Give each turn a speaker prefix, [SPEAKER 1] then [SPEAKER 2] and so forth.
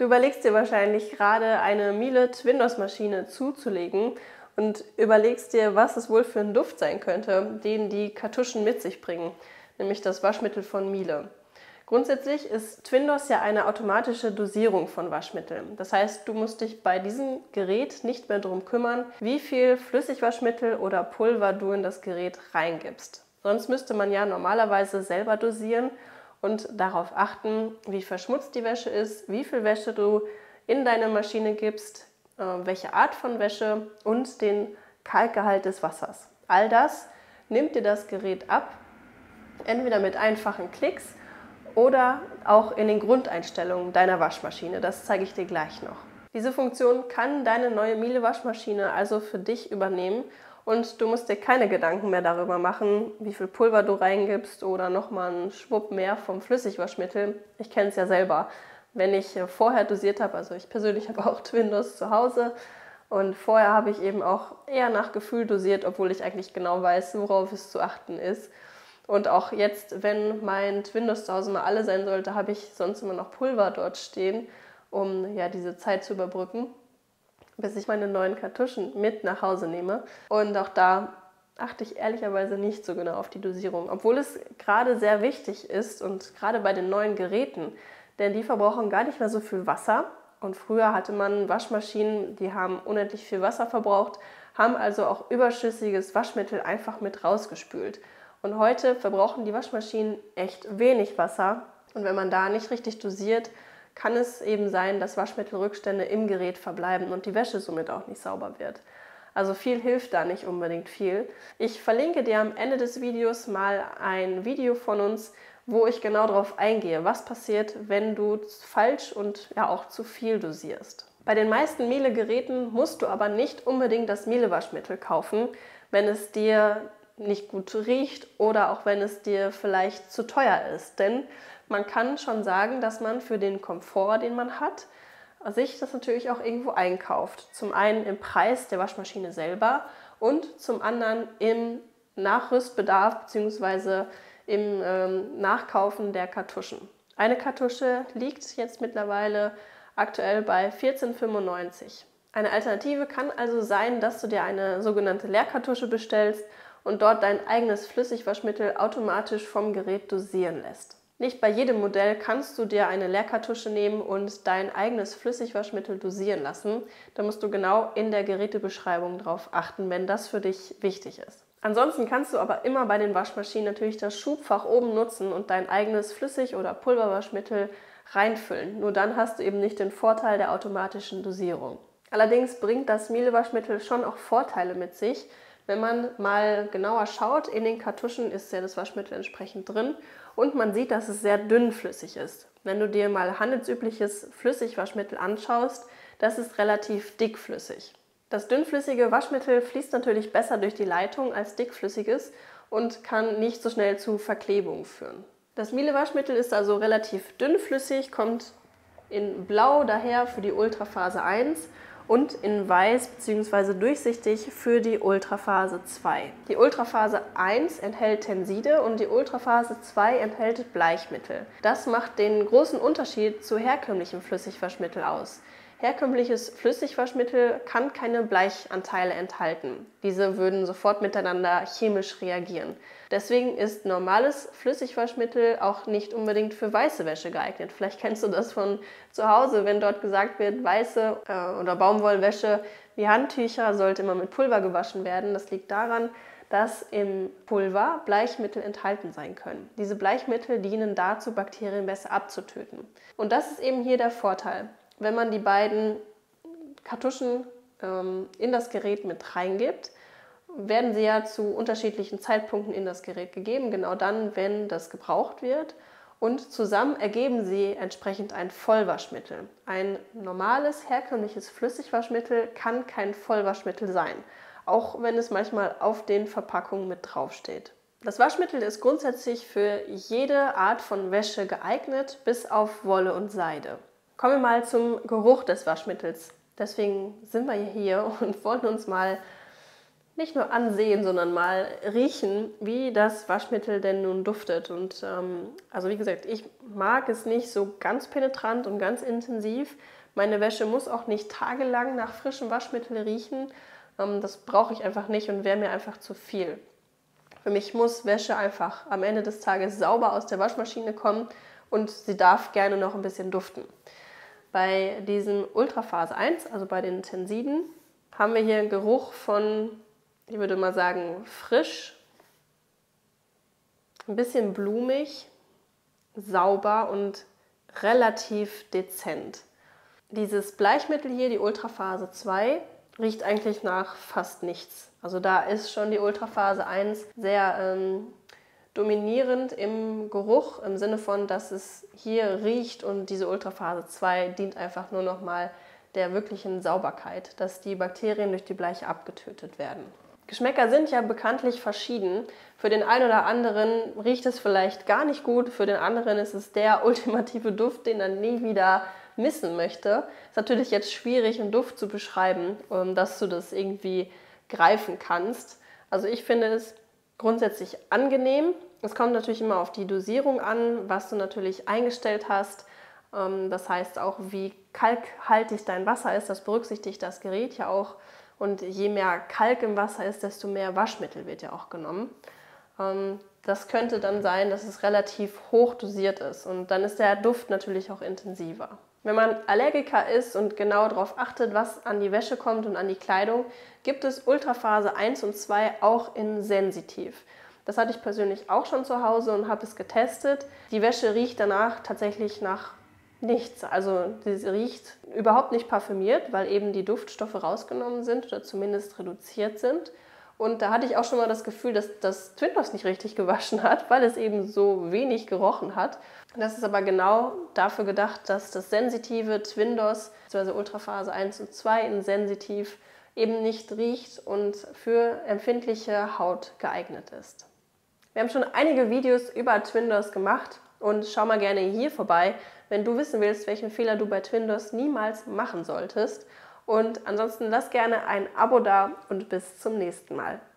[SPEAKER 1] Du überlegst dir wahrscheinlich gerade eine Miele Twindos-Maschine zuzulegen und überlegst dir, was es wohl für ein Duft sein könnte, den die Kartuschen mit sich bringen, nämlich das Waschmittel von Miele. Grundsätzlich ist Twindos ja eine automatische Dosierung von Waschmitteln. Das heißt, du musst dich bei diesem Gerät nicht mehr darum kümmern, wie viel Flüssigwaschmittel oder Pulver du in das Gerät reingibst. Sonst müsste man ja normalerweise selber dosieren und darauf achten, wie verschmutzt die Wäsche ist, wie viel Wäsche du in deine Maschine gibst, welche Art von Wäsche und den Kalkgehalt des Wassers. All das nimmt dir das Gerät ab, entweder mit einfachen Klicks oder auch in den Grundeinstellungen deiner Waschmaschine. Das zeige ich dir gleich noch. Diese Funktion kann deine neue Miele Waschmaschine also für dich übernehmen und du musst dir keine Gedanken mehr darüber machen, wie viel Pulver du reingibst oder nochmal einen Schwupp mehr vom Flüssigwaschmittel. Ich kenne es ja selber. Wenn ich vorher dosiert habe, also ich persönlich habe auch Twindos zu Hause und vorher habe ich eben auch eher nach Gefühl dosiert, obwohl ich eigentlich genau weiß, worauf es zu achten ist. Und auch jetzt, wenn mein Twindos zu Hause mal alle sein sollte, habe ich sonst immer noch Pulver dort stehen, um ja diese Zeit zu überbrücken, bis ich meine neuen Kartuschen mit nach Hause nehme. Und auch da achte ich ehrlicherweise nicht so genau auf die Dosierung, obwohl es gerade sehr wichtig ist und gerade bei den neuen Geräten, denn die verbrauchen gar nicht mehr so viel Wasser. Und früher hatte man Waschmaschinen, die haben unendlich viel Wasser verbraucht, haben also auch überschüssiges Waschmittel einfach mit rausgespült. Und heute verbrauchen die Waschmaschinen echt wenig Wasser. Und wenn man da nicht richtig dosiert, kann es eben sein, dass Waschmittelrückstände im Gerät verbleiben und die Wäsche somit auch nicht sauber wird. Also viel hilft da nicht unbedingt viel. Ich verlinke dir am Ende des Videos mal ein Video von uns, wo ich genau darauf eingehe, was passiert, wenn du falsch und ja auch zu viel dosierst. Bei den meisten Miele-Geräten musst du aber nicht unbedingt das Miele-Waschmittel kaufen, wenn es dir nicht gut riecht oder auch wenn es dir vielleicht zu teuer ist. Denn man kann schon sagen, dass man für den Komfort, den man hat, sich das natürlich auch irgendwo einkauft. Zum einen im Preis der Waschmaschine selber und zum anderen im Nachrüstbedarf bzw. im Nachkaufen der Kartuschen. Eine Kartusche liegt jetzt mittlerweile aktuell bei 14,95 €. Eine Alternative kann also sein, dass du dir eine sogenannte Leerkartusche bestellst und dort dein eigenes Flüssigwaschmittel automatisch vom Gerät dosieren lässt. Nicht bei jedem Modell kannst du dir eine Leerkartusche nehmen und dein eigenes Flüssigwaschmittel dosieren lassen. Da musst du genau in der Gerätebeschreibung drauf achten, wenn das für dich wichtig ist. Ansonsten kannst du aber immer bei den Waschmaschinen natürlich das Schubfach oben nutzen und dein eigenes Flüssig- oder Pulverwaschmittel reinfüllen. Nur dann hast du eben nicht den Vorteil der automatischen Dosierung. Allerdings bringt das Miele-Waschmittel schon auch Vorteile mit sich. Wenn man mal genauer schaut, in den Kartuschen ist ja das Waschmittel entsprechend drin und man sieht, dass es sehr dünnflüssig ist. Wenn du dir mal handelsübliches Flüssigwaschmittel anschaust, das ist relativ dickflüssig. Das dünnflüssige Waschmittel fließt natürlich besser durch die Leitung als dickflüssiges und kann nicht so schnell zu Verklebungen führen. Das Miele-Waschmittel ist also relativ dünnflüssig, kommt in Blau daher für die Ultraphase 1 und in Weiß bzw. durchsichtig für die Ultraphase 2. Die Ultraphase 1 enthält Tenside und die Ultraphase 2 enthält Bleichmittel. Das macht den großen Unterschied zu herkömmlichem Flüssigwaschmittel aus. Herkömmliches Flüssigwaschmittel kann keine Bleichanteile enthalten. Diese würden sofort miteinander chemisch reagieren. Deswegen ist normales Flüssigwaschmittel auch nicht unbedingt für weiße Wäsche geeignet. Vielleicht kennst du das von zu Hause, wenn dort gesagt wird, weiße oder Baumwollwäsche wie Handtücher sollte immer mit Pulver gewaschen werden. Das liegt daran, dass im Pulver Bleichmittel enthalten sein können. Diese Bleichmittel dienen dazu, Bakterien besser abzutöten. Und das ist eben hier der Vorteil. Wenn man die beiden Kartuschen in das Gerät mit reingibt, werden sie ja zu unterschiedlichen Zeitpunkten in das Gerät gegeben, genau dann, wenn das gebraucht wird. Und zusammen ergeben sie entsprechend ein Vollwaschmittel. Ein normales, herkömmliches Flüssigwaschmittel kann kein Vollwaschmittel sein, auch wenn es manchmal auf den Verpackungen mit draufsteht. Das Waschmittel ist grundsätzlich für jede Art von Wäsche geeignet, bis auf Wolle und Seide. Kommen wir mal zum Geruch des Waschmittels. Deswegen sind wir hier und wollen uns mal nicht nur ansehen, sondern mal riechen, wie das Waschmittel denn nun duftet. Und also wie gesagt, ich mag es nicht so ganz penetrant und ganz intensiv. Meine Wäsche muss auch nicht tagelang nach frischem Waschmittel riechen. Das brauche ich einfach nicht und wäre mir einfach zu viel. Für mich muss Wäsche einfach am Ende des Tages sauber aus der Waschmaschine kommen und sie darf gerne noch ein bisschen duften. Bei diesem Ultraphase 1, also bei den Tensiden, haben wir hier einen Geruch von, ich würde mal sagen, frisch, ein bisschen blumig, sauber und relativ dezent. Dieses Bleichmittel hier, die Ultraphase 2, riecht eigentlich nach fast nichts. Also da ist schon die Ultraphase 1 sehr dominierend im Geruch, im Sinne von, dass es hier riecht, und diese Ultraphase 2 dient einfach nur noch mal der wirklichen Sauberkeit, dass die Bakterien durch die Bleiche abgetötet werden. Geschmäcker sind ja bekanntlich verschieden. Für den einen oder anderen riecht es vielleicht gar nicht gut, für den anderen ist es der ultimative Duft, den er nie wieder missen möchte. Ist natürlich jetzt schwierig, einen Duft zu beschreiben, dass du das irgendwie greifen kannst. Also ich finde es grundsätzlich angenehm. Es kommt natürlich immer auf die Dosierung an, was du natürlich eingestellt hast. Das heißt auch, wie kalkhaltig dein Wasser ist, das berücksichtigt das Gerät ja auch. Und je mehr Kalk im Wasser ist, desto mehr Waschmittel wird ja auch genommen. Das könnte dann sein, dass es relativ hoch dosiert ist und dann ist der Duft natürlich auch intensiver. Wenn man Allergiker ist und genau darauf achtet, was an die Wäsche kommt und an die Kleidung, gibt es Ultraphase 1 und 2 auch in sensitiv. Das hatte ich persönlich auch schon zu Hause und habe es getestet. Die Wäsche riecht danach tatsächlich nach nichts. Also sie riecht überhaupt nicht parfümiert, weil eben die Duftstoffe rausgenommen sind oder zumindest reduziert sind. Und da hatte ich auch schon mal das Gefühl, dass das Twindos nicht richtig gewaschen hat, weil es eben so wenig gerochen hat. Das ist aber genau dafür gedacht, dass das sensitive Twindos, bzw. Ultraphase 1 und 2 in sensitiv, eben nicht riecht und für empfindliche Haut geeignet ist. Wir haben schon einige Videos über Twindos gemacht und schau mal gerne hier vorbei, wenn du wissen willst, welchen Fehler du bei Twindos niemals machen solltest. Und ansonsten lass gerne ein Abo da und bis zum nächsten Mal.